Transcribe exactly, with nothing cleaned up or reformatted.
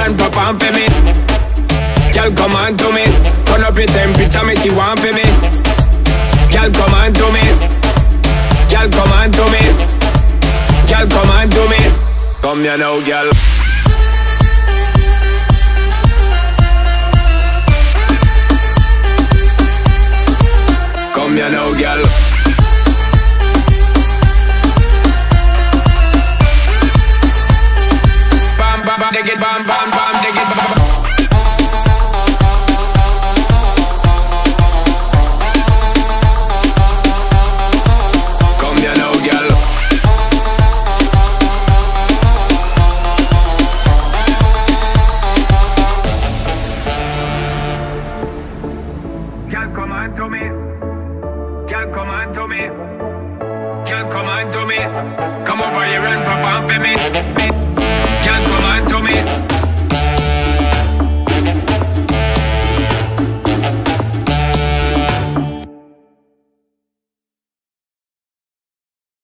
and perform for me. Girl, come on to me. Turn up your temperature, make you want for me. Girl, come on to me. Girl, come on to me. Girl, come on to me. Come here now, girl. Come here now, girl. Bam, bam, bam, dig it, bam, bam, bam, dig it, bam, bam. Come here now, girl. Girl, come on to me. Girl, come on to me. Girl, come on to me. Come over here and perform for me. Girl, come on to me.